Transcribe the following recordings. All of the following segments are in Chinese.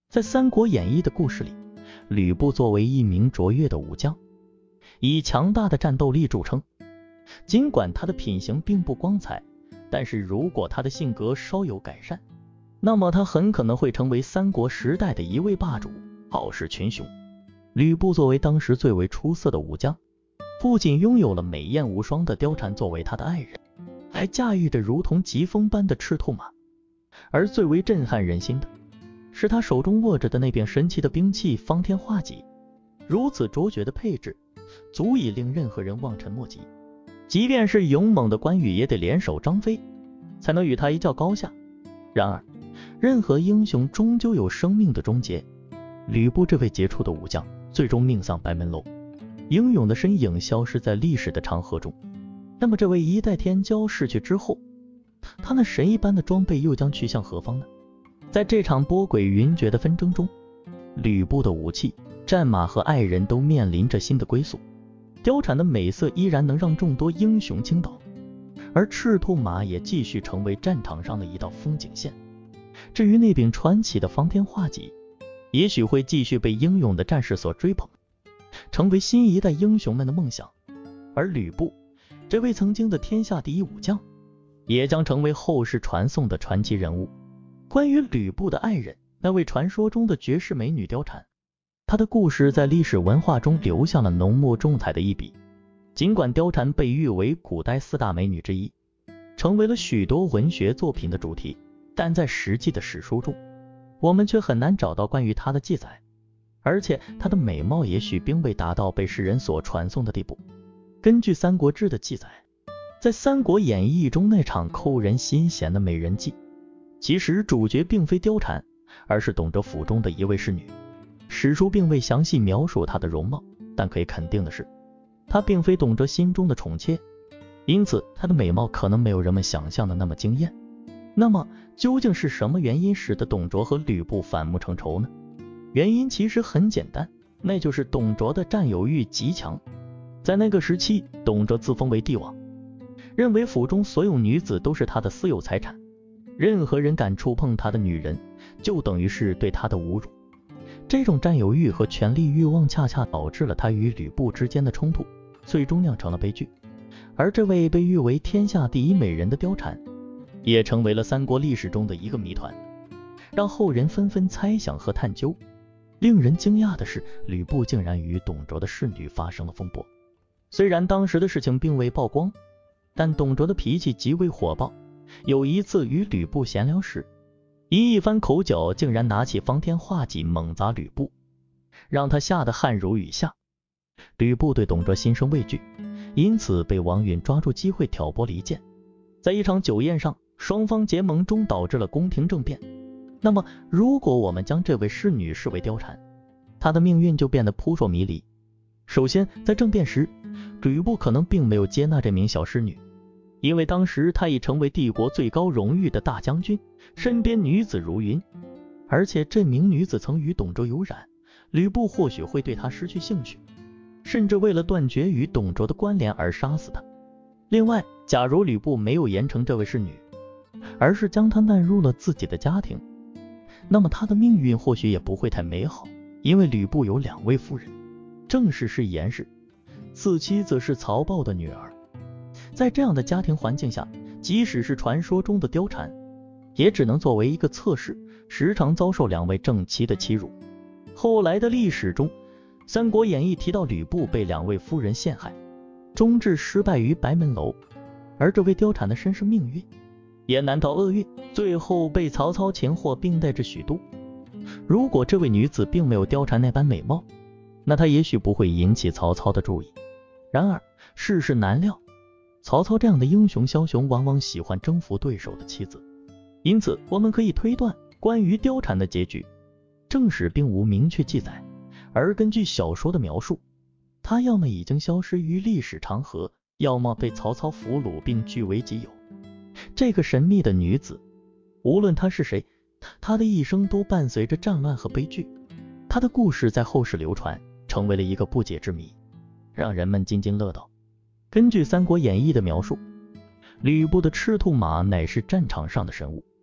在《三国演义》的故事里，吕布作为一名卓越的武将，以强大的战斗力著称。尽管他的品行并不光彩，但是如果他的性格稍有改善，那么他很可能会成为三国时代的一位霸主，傲视群雄。吕布作为当时最为出色的武将，不仅拥有了美艳无双的貂蝉作为他的爱人，还驾驭着如同疾风般的赤兔马。而最为震撼人心的是他手中握着的那柄神奇的兵器方天画戟，如此卓绝的配置，足以令任何人望尘莫及。即便是勇猛的关羽也得联手张飞，才能与他一较高下。然而，任何英雄终究有生命的终结。吕布这位杰出的武将，最终命丧白门楼，英勇的身影消失在历史的长河中。那么，这位一代天骄逝去之后，他那神一般的装备又将去向何方呢？在这场波诡云谲的纷争中，吕布的武器、战马和爱人都面临着新的归宿。貂蝉的美色依然能让众多英雄倾倒，而赤兔马也继续成为战场上的一道风景线。至于那柄传奇的方天画戟，也许会继续被英勇的战士所追捧，成为新一代英雄们的梦想。而吕布这位曾经的天下第一武将，也将成为后世传颂的传奇人物。关于吕布的爱人，那位传说中的绝世美女貂蝉，她的故事在历史文化中留下了浓墨重彩的一笔。尽管貂蝉被誉为古代四大美女之一，成为了许多文学作品的主题，但在实际的史书中，我们却很难找到关于她的记载，而且她的美貌也许并未达到被世人所传颂的地步。根据《三国志》的记载，在《三国演义》中那场扣人心弦的美人计，其实主角并非貂蝉，而是董卓府中的一位侍女。史书并未详细描述她的容貌，但可以肯定的是，她并非董卓心中的宠妾，因此她的美貌可能没有人们想象的那么惊艳。那么究竟是什么原因使得董卓和吕布反目成仇呢？原因其实很简单，那就是董卓的占有欲极强。在那个时期，董卓自封为帝王，认为府中所有女子都是他的私有财产，任何人敢触碰他的女人，就等于是对他的侮辱。这种占有欲和权力欲望恰恰导致了他与吕布之间的冲突，最终酿成了悲剧。而这位被誉为天下第一美人的貂蝉，也成为了三国历史中的一个谜团，让后人纷纷猜想和探究。令人惊讶的是，吕布竟然与董卓的侍女发生了风波。虽然当时的事情并未曝光，但董卓的脾气极为火爆，有一次与吕布闲聊时，因一番口角，竟然拿起方天画戟猛砸吕布，让他吓得汗如雨下。吕布对董卓心生畏惧，因此被王允抓住机会挑拨离间。在一场酒宴上，双方结盟中导致了宫廷政变。那么如果我们将这位侍女视为貂蝉，她的命运就变得扑朔迷离。首先，在政变时，吕布可能并没有接纳这名小侍女，因为当时他已成为帝国最高荣誉的大将军，身边女子如云，而且这名女子曾与董卓有染，吕布或许会对她失去兴趣，甚至为了断绝与董卓的关联而杀死她。另外，假如吕布没有严惩这位侍女，而是将她纳入了自己的家庭，那么她的命运或许也不会太美好，因为吕布有2位夫人，正室是严氏，次妻则是曹豹的女儿。在这样的家庭环境下，即使是传说中的貂蝉，也只能作为一个侧室，时常遭受2位正妻的欺辱。后来的历史中，《三国演义》提到吕布被2位夫人陷害，终至失败于白门楼。而这位貂蝉的身世命运也难逃厄运，最后被曹操擒获并带至许都。如果这位女子并没有貂蝉那般美貌，那她也许不会引起曹操的注意。然而世事难料，曹操这样的英雄枭雄往往喜欢征服对手的妻子，因此我们可以推断，关于貂蝉的结局，正史并无明确记载，而根据小说的描述，她要么已经消失于历史长河，要么被曹操俘虏并据为己有。这个神秘的女子，无论她是谁，她的一生都伴随着战乱和悲剧。她的故事在后世流传，成为了一个不解之谜，让人们津津乐道。根据《三国演义》的描述，吕布的赤兔马乃是战场上的神物，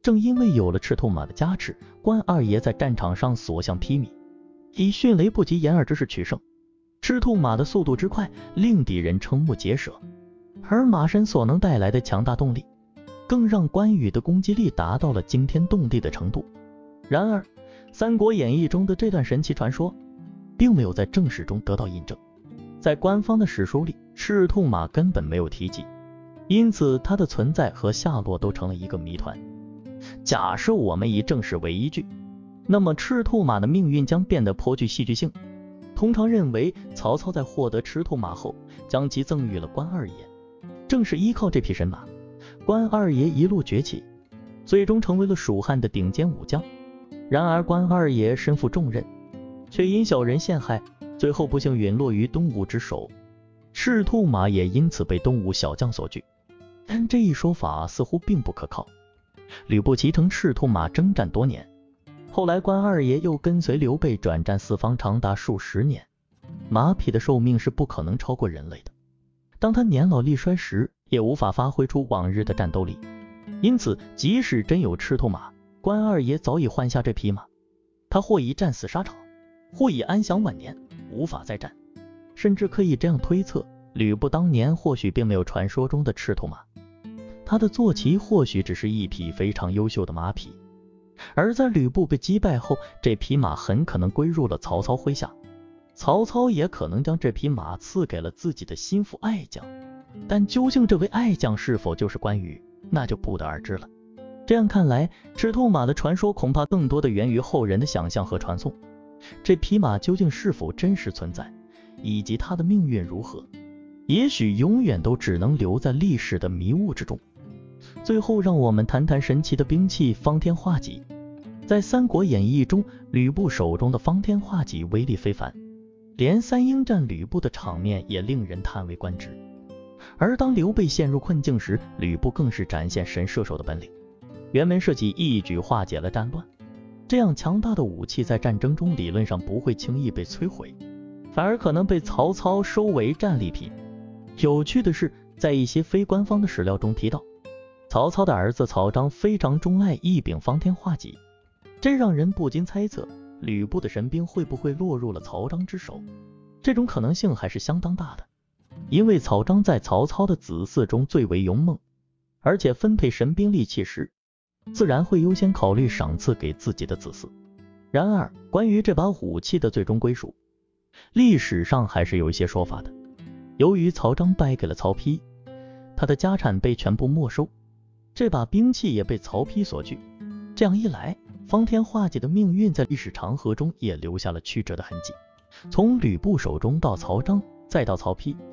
正因为有了赤兔马的加持，关二爷在战场上所向披靡，以迅雷不及掩耳之势取胜。赤兔马的速度之快，令敌人瞠目结舌，而马身所能带来的强大动力，更让关羽的攻击力达到了惊天动地的程度。然而，《三国演义》中的这段神奇传说，并没有在正史中得到印证，在官方的史书里，赤兔马根本没有提及，因此它的存在和下落都成了一个谜团。假设我们以正史为依据，那么赤兔马的命运将变得颇具戏剧性。通常认为，曹操在获得赤兔马后，将其赠予了关二爷。正是依靠这匹神马，关二爷一路崛起，最终成为了蜀汉的顶尖武将。然而关二爷身负重任，却因小人陷害，最后不幸陨落于东吴之手，赤兔马也因此被东吴小将所拒。但这一说法似乎并不可靠。吕布骑乘赤兔马征战多年，后来关二爷又跟随刘备转战四方长达数十年，马匹的寿命是不可能超过人类的。当他年老力衰时，也无法发挥出往日的战斗力。因此，即使真有赤兔马，关二爷早已换下这匹马，他或已战死沙场，或已安享晚年，无法再战。甚至可以这样推测，吕布当年或许并没有传说中的赤兔马，他的坐骑或许只是一匹非常优秀的马匹。而在吕布被击败后，这匹马很可能归入了曹操麾下，曹操也可能将这匹马赐给了自己的心腹爱将。但究竟这位爱将是否就是关羽，那就不得而知了。这样看来，赤兔马的传说恐怕更多的源于后人的想象和传颂。这匹马究竟是否真实存在，以及它的命运如何，也许永远都只能留在历史的迷雾之中。最后，让我们谈谈神奇的兵器方天画戟。在《三国演义》中，吕布手中的方天画戟威力非凡，连三英战吕布的场面也令人叹为观止。而当刘备陷入困境时，吕布更是展现神射手的本领，辕门射戟一举化解了战乱。这样强大的武器在战争中理论上不会轻易被摧毁，反而可能被曹操收为战利品。有趣的是，在一些非官方的史料中提到，曹操的儿子曹彰非常钟爱一柄方天画戟，这让人不禁猜测，吕布的神兵会不会落入了曹彰之手？这种可能性还是相当大的，因为曹彰在曹操的子嗣中最为勇猛，而且分配神兵利器时，自然会优先考虑赏赐给自己的子嗣。然而，关于这把武器的最终归属，历史上还是有一些说法的。由于曹彰败给了曹丕，他的家产被全部没收，这把兵器也被曹丕所拒。这样一来，方天画戟的命运在历史长河中也留下了曲折的痕迹。从吕布手中到曹彰，再到曹丕，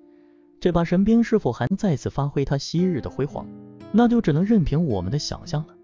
这把神兵是否还能再次发挥它昔日的辉煌，那就只能任凭我们的想象了。